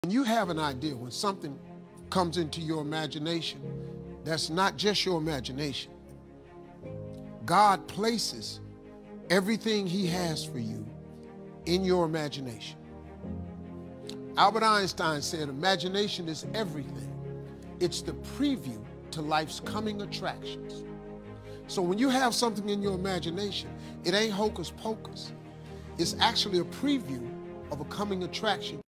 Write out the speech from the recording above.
When you have an idea, when something comes into your imagination, that's not just your imagination. God places everything He has for you in your imagination. Albert Einstein said, imagination is everything. It's the preview to life's coming attractions. So when you have something in your imagination, it ain't hocus pocus. It's actually a preview of a coming attraction.